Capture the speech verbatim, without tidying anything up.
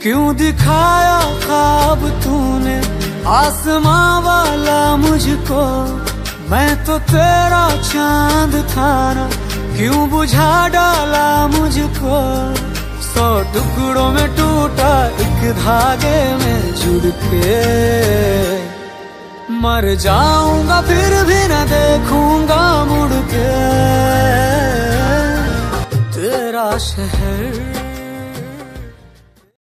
क्यों दिखाया ख्वाब तूने आसमां वाला मुझको, मैं तो तेरा चांद था ना, क्यों बुझा डाला मुझको। सौ टुकड़ों में टूटा एक धागे में जुड़ के, मर जाऊंगा फिर भी न देखूं